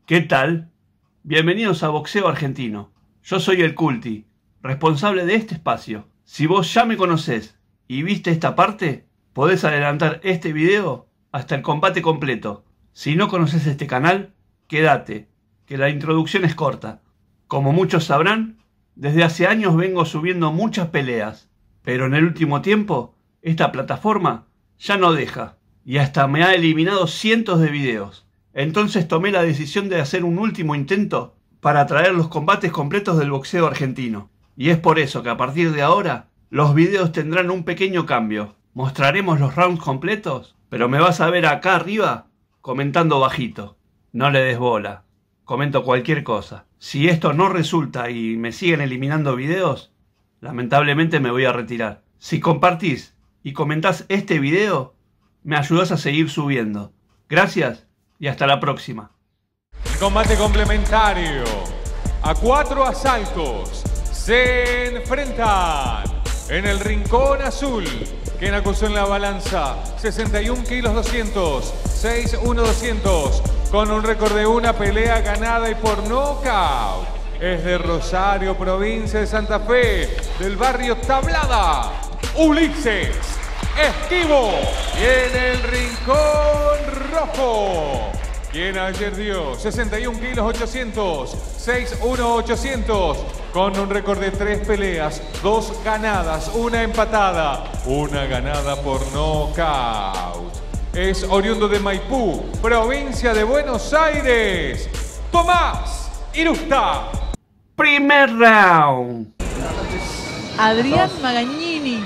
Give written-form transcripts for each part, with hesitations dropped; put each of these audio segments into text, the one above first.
¿Qué tal? Bienvenidos a Boxeo Argentino. Yo soy el Culti, responsable de este espacio. Si vos ya me conocés y viste esta parte, podés adelantar este video hasta el combate completo. Si no conoces este canal, quédate, que la introducción es corta. Como muchos sabrán, desde hace años vengo subiendo muchas peleas, pero en el último tiempo, esta plataforma ya no deja, y hasta me ha eliminado cientos de videos. Entonces tomé la decisión de hacer un último intento para traer los combates completos del boxeo argentino. Y es por eso que a partir de ahora, los videos tendrán un pequeño cambio. Mostraremos los rounds completos, pero me vas a ver acá arriba comentando bajito. No le des bola, comento cualquier cosa. Si esto no resulta y me siguen eliminando videos, lamentablemente me voy a retirar. Si compartís y comentás este video, me ayudás a seguir subiendo. Gracias y hasta la próxima. Combate complementario. A 4 asaltos se enfrentan en el rincón azul, quien acusó en la balanza 61 kilos 200, 6-1 200, con un récord de una pelea ganada y por nocaut. Es de Rosario, provincia de Santa Fe, del barrio Tablada, Ulises Esquivo. Y en el rincón rojo, quien ayer dio 61 kilos 800, 6-1 800, con un récord de 3 peleas, 2 ganadas, 1 empatada, 1 ganada por nocaut. Es oriundo de Maipú, provincia de Buenos Aires, Tomás Irusta. Primer round. Adrián Magagnini.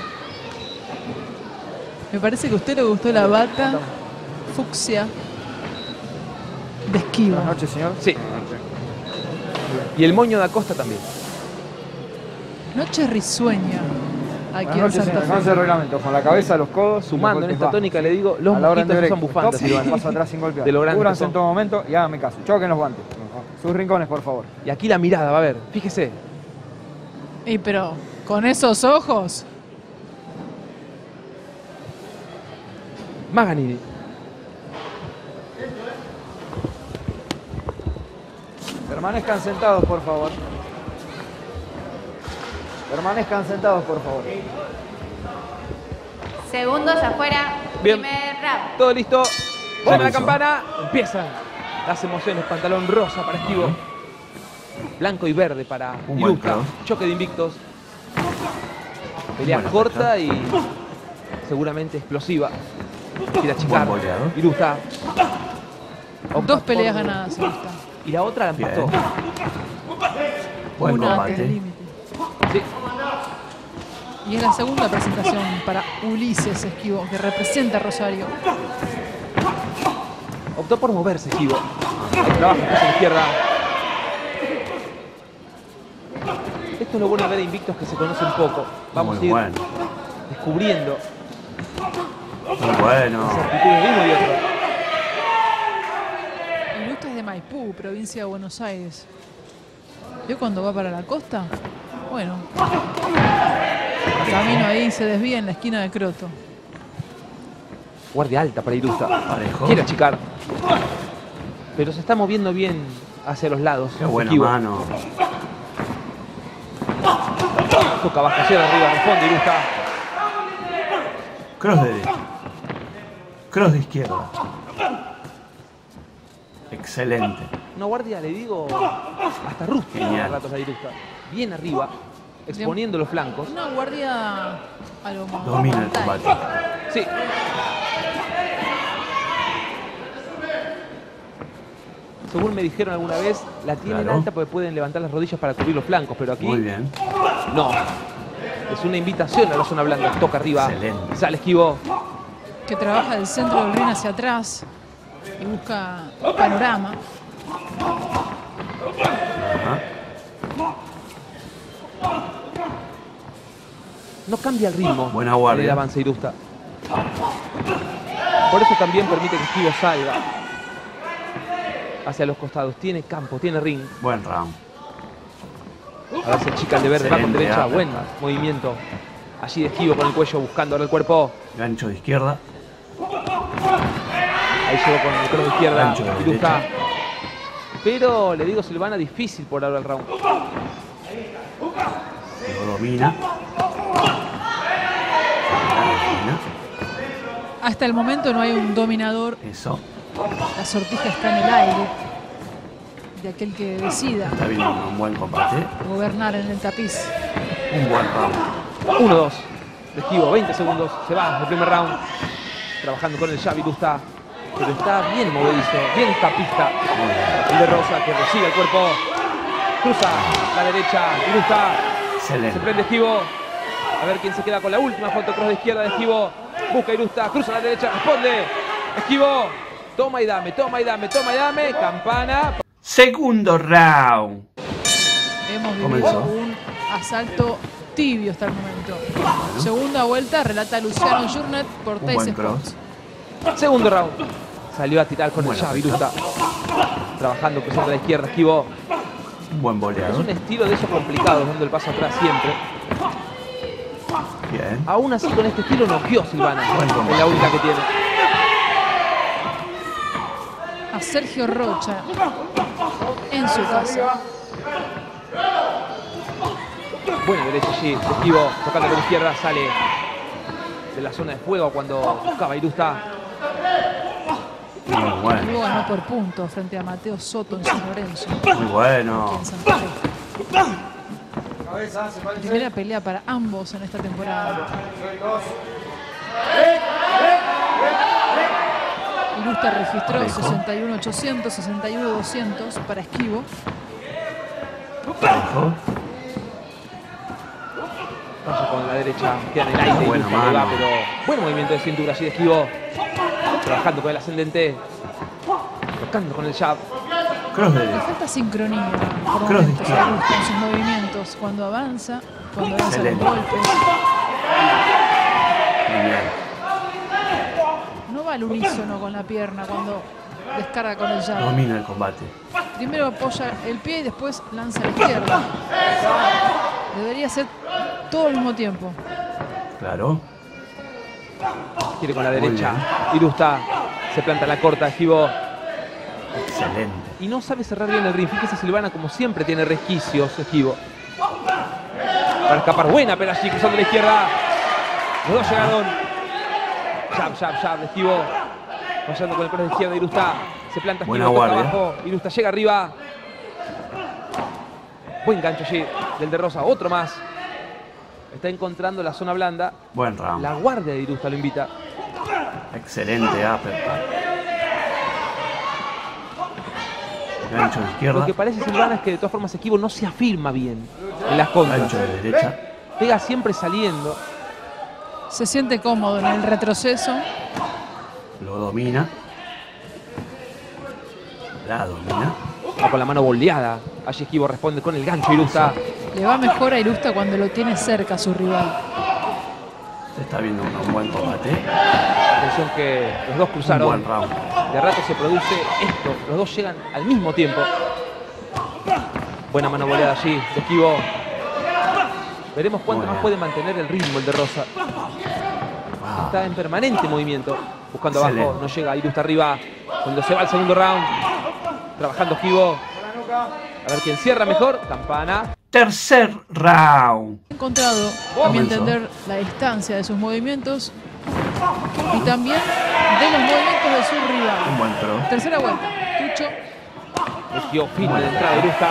Me parece que a usted le gustó la bata fucsia de Esquivo. Buenas noches, señor. Sí. Y el moño de Acosta también. Noche risueña aquí Buenas en noches, Santa señor. Fe. Conoce el reglamento. Con la cabeza, los codos. Sumando en esta tónica le digo, los a la orden de mosquitos break. no son bufantes, Stop, Silvano. paso atrás sin golpear. De lo grande que Cúbranse son. en todo momento y háganme caso. Choquen los guantes. Sus rincones, por favor. Y aquí la mirada, va a ver, fíjese. Y pero con esos ojos. Magagnini. Permanezcan sentados, por favor. Permanezcan sentados, por favor. Segundos afuera, Bien. primer round. Todo listo. Suena la campana. Empiezan las emociones. Pantalón rosa para Esquivo. Blanco y verde para Un buen Irusta. cross. Choque de invictos. Pelea Buena corta y seguramente explosiva. Quiere achicar. Buen boleado. Irusta. Opta 2 peleas por- ganadas en esta. Y la otra la empató. Bien. Buen Una combate. de límite. Sí. Y es la segunda presentación para Ulises Esquivo, que representa a Rosario. Optó por moverse Esquivo. Ahí trabaja en la izquierda. Esto es lo bueno de ver a invictos que se conocen poco. Vamos Muy a ir bueno. descubriendo Muy bueno. las actitudes de uno y otro. Irusta es de Maipú, provincia de Buenos Aires. ¿Vio cuando va para la costa? Bueno. Camino ahí, se desvía en la esquina de Croto. Guardia alta para Irusta. Parejo. Quiere achicar. Pero se está moviendo bien hacia los lados. Qué buena Esquivo. mano. Toca bajo hacia arriba, responde Irusta. Cross de derecha. Cross de izquierda. Excelente. Una guardia, le digo, hasta rústica Genial. a ratos la Irusta. Bien arriba, exponiendo los flancos. Una guardia algo más. Domina el frontal. combate. Sí. Según me dijeron alguna vez, la tienen Claro. alta porque pueden levantar las rodillas para cubrir los flancos, pero aquí Muy bien. no. Es una invitación a la zona blanda. Toca arriba. Excelente. Sale Esquivo. Que trabaja del centro del ring hacia atrás y busca panorama. Ajá. No cambia el ritmo. Buena guardia. del avance Irusta. Por eso también permite que Esquivo salga hacia los costados. Tiene campo, tiene ring. Buen round. A ver si el chica de verde va con Excelente, derecha. uppercut. Buen movimiento. Allí de Esquivo con el cuello buscando ahora el cuerpo. Gancho de izquierda. Ahí llegó con el cross de izquierda. Gancho de Irusta. derecha. Pero le digo, Silvana, difícil por ahora el round. Lo domina. Hasta el momento no hay un dominador. Eso. La sortija está en el aire de aquel que decida Está viendo un buen combate. gobernar en el tapiz. Un buen round. 1-2. De esquivo, 20 segundos. Se va el primer round. Trabajando con el jab Irusta. Pero está bien movedizo, bien tapista. El de Rosa que recibe el cuerpo. Cruza la derecha. Irusta. Se Excelente. prende Esquivo. A ver quién se queda con la última foto cross de izquierda de Esquivo. Busca Irusta. Cruza la derecha. Responde. Esquivo. Toma y dame, toma y dame, toma y dame. Campana. Segundo round. Hemos vivido Comenzó. un asalto tibio hasta el momento. Segunda vuelta, relata Luciano Jurnet por Un Teis buen Sports. Segundo round. Salió a tirar con el Buena jab Irusta. Trabajando, cruzando a la izquierda. Esquivo. Un buen Es boleador. un estilo de esos complicados, dando el paso atrás siempre. Bien. Aún así, con este estilo noqueó Silvana. Buen combate. Es la única que tiene. A Sergio Rocha en su casa. Buena derecha allí. Esquivo, tocando con la izquierda, sale de la zona de fuego cuando buscaba Irusta. Muy bueno. Luego ganó por puntos frente a Mateo Soto en San Lorenzo, Muy bueno. aquí en Santa Fe. Primera pelea para ambos en esta temporada. Irusta registró Parejo. 61.800, 61.200 para Esquivo. Parejo. Vaya con la derecha, queda en el aire. Buena Irusta le va, mano. pero buen movimiento de cintura allí de Esquivo. Trabajando con el ascendente. Tocando con el jab. Cross Le derecho. falta sincronía por Cross de momentos a izquierda. Irusta en sus movimientos. Cuando avanza, cuando lanza los Excelente. golpes. Muy bien. No va al unísono con la pierna cuando descarga con el jab. Domina el combate. Primero apoya el pie y después lanza a la izquierda. Debería ser todo al mismo tiempo. Claro. Quiere con la Muy derecha. Irusta se planta la corta. Esquivo. Excelente. Y no sabe cerrar bien el ring. Fíjese, Silvana, como siempre, tiene resquicios. Esquivo. Para escapar. Buena, pero allí cruzando la izquierda. Los dos llegaron. Jab, jab, jab. Esquivo. Fallando con el cross de izquierda. Irusta se planta. Buena Esquivo, toca guardia. abajo. Irusta llega arriba. Buen gancho allí del de Rosa. Otro más. Está encontrando la zona blanda. Buen round. La guardia de Irusta lo invita. Excelente uppercut. Gancho de Lo izquierda. que parece, Silvana, es que de todas formas Esquivo no se afirma bien en las contras. Gancho de derecha. Pega siempre saliendo. Se siente cómodo en el retroceso. Lo domina. La domina. Va con la mano boleada. Allí Esquivo responde con el gancho. Irusta. Le va mejor a Irusta cuando lo tiene cerca a su rival. Se está viendo un buen combate. Atención que los dos Un cruzaron. buen round. De rato se produce esto. Los dos llegan al mismo tiempo. Buena mano boleada allí de Esquivo. Veremos cuánto Muy más bien. puede mantener el ritmo el de Rosa. Wow. Está en permanente movimiento. Buscando abajo. Excelente. No llega Irusta arriba. Cuando se va al segundo round. Trabajando Esquivo. A ver quién cierra mejor. Campana. Tercer round. Ha encontrado, a mi Comenzó. entender, la distancia de sus movimientos y también de los movimientos de su Un rival. buen cross. Tercera vuelta. Tucho Metió firme de entrada Irusta.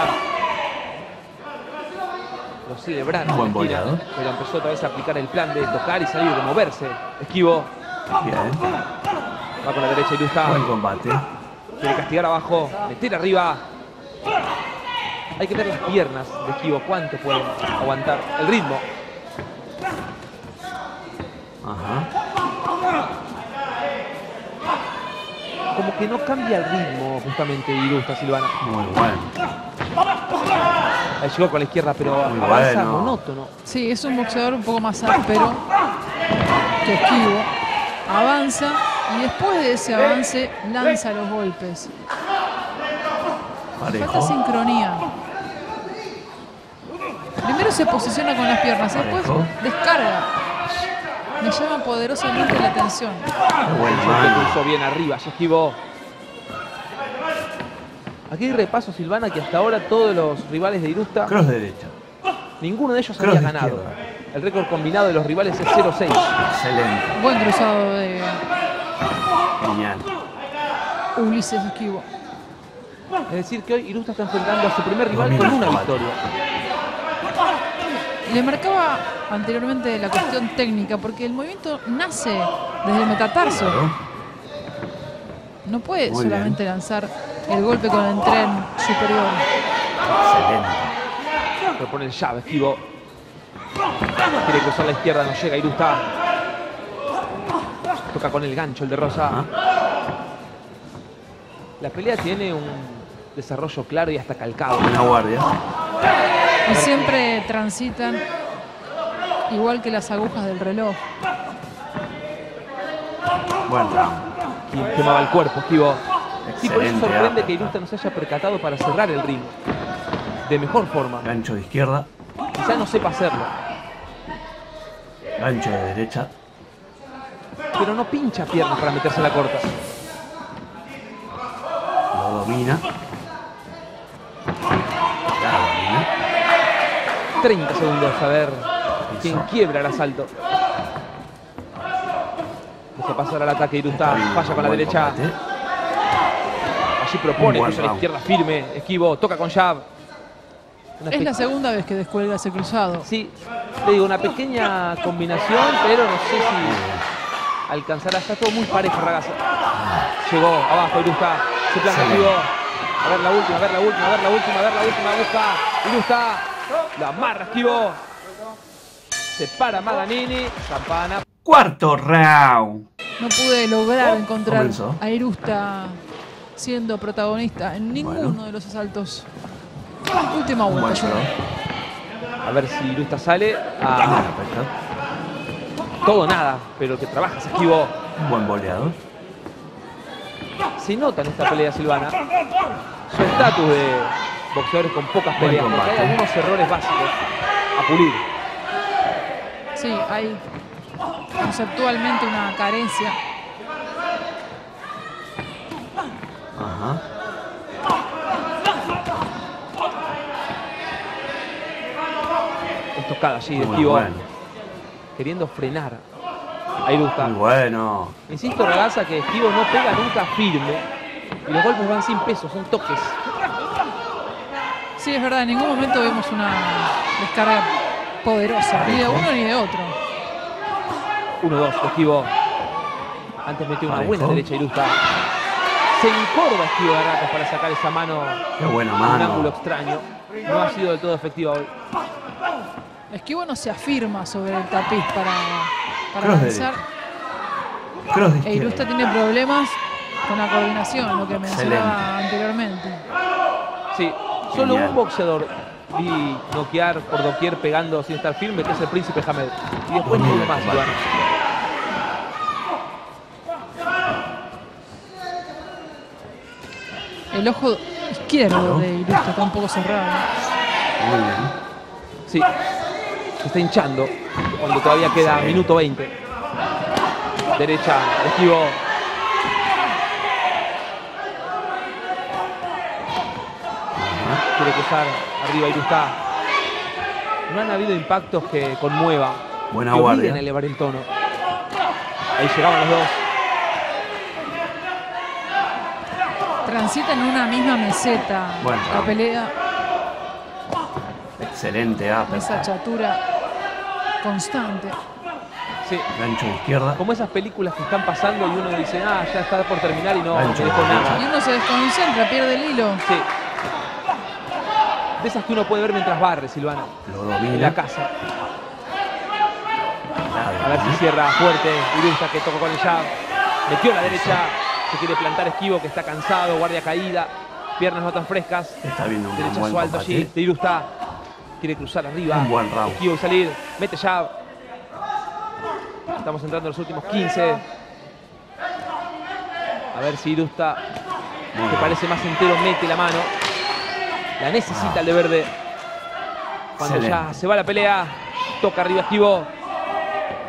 Lo celebraron. Un buen en la esquina, boleado. pero empezó otra vez a aplicar el plan de tocar y salir, de moverse. Esquivo. Bien. Va con la derecha Irusta. Buen combate. Quiere castigar abajo. Meter arriba. Hay que ver las piernas de Esquivo. Cuánto pueden aguantar el ritmo. Ajá. Como que no cambia el ritmo justamente Irusta, Silvana. Muy bueno. Ahí llegó con la izquierda, pero Muy avanza bueno. monótono. Sí, es un boxeador un poco más áspero que Esquivo. Avanza y después de ese avance lanza los golpes. Falta Parejo. sincronía. Primero se posiciona con las piernas, después Parejo. descarga. Me llama poderosamente la atención. Qué buena Que mano. cruzó bien arriba, se esquivó. Aquí hay repaso, Silvana, que hasta ahora todos los rivales de Irusta, Cross derecha. ninguno de ellos Cross había de ganado. izquierda. El récord combinado de los rivales es 0-6. Excelente. Buen cruzado de Genial. Ulises Esquivo. Es decir, que hoy Irusta está enfrentando a su primer rival Domina con una el combate. victoria. Le marcaba anteriormente la cuestión técnica, porque el movimiento nace desde el metatarso. Claro. No puede Muy solamente lanzar el golpe con el tren superior. Excelente. Propone el jab, Esquivo. Quiere cruzar la izquierda, no llega Irusta. Toca con el gancho el de Rosa. Ajá. La pelea tiene un desarrollo claro y hasta calcado. Buena guardia. Y siempre transitan igual que las agujas del reloj. Buen round. Quien quemaba el cuerpo, Esquivo. Sí, por eso Excelente. sorprende que Irusta no se haya percatado para cerrar el ring de mejor forma. Gancho de izquierda. Quizá no sepa hacerlo, Gancho de derecha. pero no pincha piernas para meterse en la corta. Lo domina. La domina. 30 segundos a ver quién quiebra el asalto. Deja pasar al ataque Irusta, falla con la Buen derecha. combate. Allí propone, Un buen cruza a la round. izquierda firme, Esquivo, toca con jab. Una Es la pe- segunda vez que descuelga ese cruzado. Sí, le digo, una pequeña combinación, pero no sé si alcanzará. Está todo muy parejo, Ragazza. Llegó abajo Irusta, se planta Excelente. Esquivo. A ver la última, a ver la última, a ver la última, a ver la última, busca Irusta. La amarra Esquivo. Se para Madanini, campana. Cuarto round. No pude lograr encontrar Comenzó. a Irusta siendo protagonista en ninguno Bueno. de los asaltos. Última Un buen vuelta. cross. A ver si Irusta sale a Buena pesca. todo o nada, pero que trabaja Esquivo. Un buen boleador. Se nota en esta pelea, Silvana, su estatus de boxeadores con pocas Buen peleas, porque hay combate. algunos errores básicos a pulir. Sí, hay conceptualmente una carencia. Ajá. Estocada allí de Muy Esquivo, bueno. queriendo frenar a Irusta. Muy bueno. Insisto, Ragazza, que Esquivo no pega nunca firme y los golpes van sin peso, son toques. Sí, es verdad, en ningún momento vemos una descarga poderosa, ni de uno ni de otro. 1-2 de Esquivo. Antes metió una Parejo. buena derecha Irusta. Se encorva Esquivo de Aracas para sacar esa mano Qué buena en un ángulo mano. extraño. No ha sido del todo efectiva hoy. Esquivo no se afirma sobre el tapiz para Cross lanzar. Cross de E Irusta izquierda. tiene problemas con la coordinación, lo que mencionaba anteriormente. Sí, solo Genial. un boxeador vi noquear por doquier pegando sin estar firme, que es el Príncipe Hamed. Y después Muy ninguno bien, más, combate. Silvana. El ojo izquierdo Claro. de Irusta está un poco cerrado. Muy bien. Sí, se está hinchando cuando todavía queda Sí. minuto 20. Derecha, Esquivo. Ajá. Quiere cruzar arriba Irusta. No han habido impactos que conmuevan, Buena que obliguen guardia. a elevar el tono. Ahí llegaban los dos. Transita en una misma meseta Bueno. la pelea, Excelente esa uppercut. chatura constante. Sí. Gancho de izquierda. Como esas películas que están pasando y uno dice, ah, ya está por terminar y no Gancho me dejó de nada. derecha. Y uno se desconcentra, pierde el hilo. Sí. De esas que uno puede ver mientras barre, Silvana, Lo en la domina. casa. La A ver si domina. cierra fuerte. Irusta que toca con el jab. Metió la derecha. Se quiere plantar Esquivo, que está cansado. Guardia caída. Piernas no tan frescas. Está viendo un Derechazo buen alto allí combate. de Irusta. Quiere cruzar arriba. Un buen round. Esquivo y salir. Mete jab. Estamos entrando en los últimos 15. A ver si Irusta, Muy que bien. parece más entero, mete la mano. La necesita el de verde. Cuando ya Excelente. se va la pelea, toca arriba Esquivo.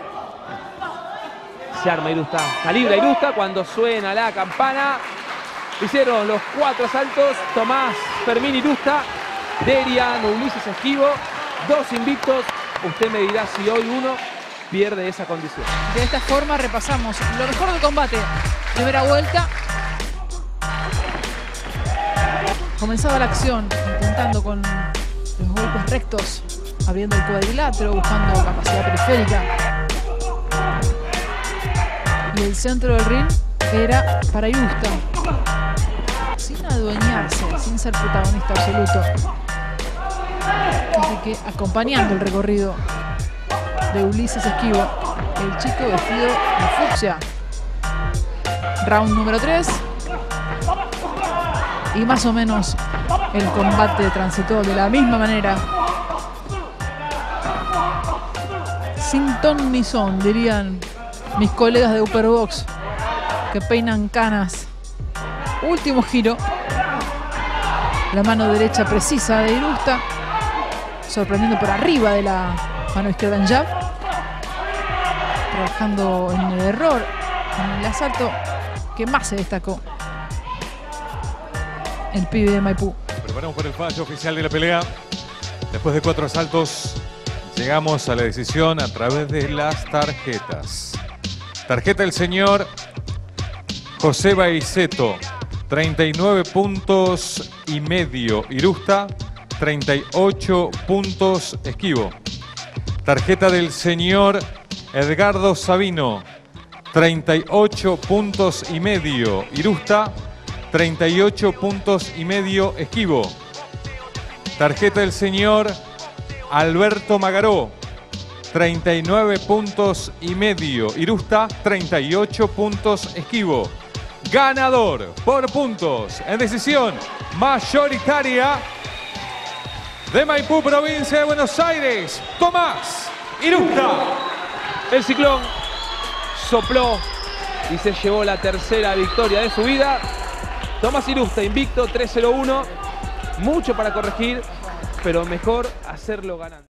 Se arma Irusta. Calibra Irusta cuando suena la campana. Hicieron los 4 asaltos Tomás, Fermín Irusta, Derian, Ulises Esquivo, 2 invictos. Usted me dirá si hoy uno pierde esa condición. De esta forma repasamos lo mejor del combate. Primera vuelta. Comenzaba la acción, intentando con los golpes rectos, abriendo el cuadrilátero, buscando capacidad periférica. Y el centro del ring era para Irusta, sin adueñarse, sin ser protagonista absoluto. Así que acompañando el recorrido de Ulises Esquivo, el chico vestido de fucsia. Round número 3. Y más o menos el combate transitó de la misma manera. Sin ton ni son, dirían mis colegas de Upperbox que peinan canas. Último giro. La mano derecha precisa de Irusta, sorprendiendo por arriba de la mano izquierda en jab. Trabajando en el error, en el asalto que más se destacó el pibe de Maipú. Preparamos para el fallo oficial de la pelea. Después de 4 asaltos, llegamos a la decisión a través de las tarjetas. Tarjeta del señor José Baiceto, 39 puntos y medio. Irusta, 38 puntos. Esquivo. Tarjeta del señor Edgardo Sabino, 38 puntos y medio. Irusta, 38 puntos y medio. Esquivo. Tarjeta del señor Alberto Magaró, 39 puntos y medio. Irusta, 38 puntos. Esquivo. Ganador por puntos en decisión mayoritaria de Maipú, provincia de Buenos Aires, Tomás Irusta. El ciclón sopló y se llevó la tercera victoria de su vida. Tomás Irusta, invicto, 3-0-1. Mucho para corregir, pero mejor hacerlo ganando.